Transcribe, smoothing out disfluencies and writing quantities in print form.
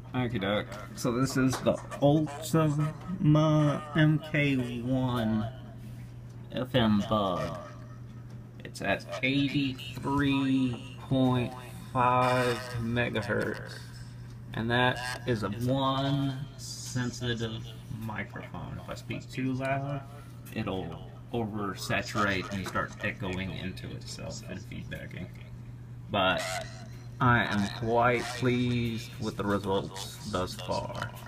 Okie doke. So this is the Ultima MkI FM Bug. It's at 83.5 megahertz, and that is a one sensitive microphone. If I speak too loud, it'll oversaturate and start echoing into itself and feedbacking. But I am quite pleased with the results thus far.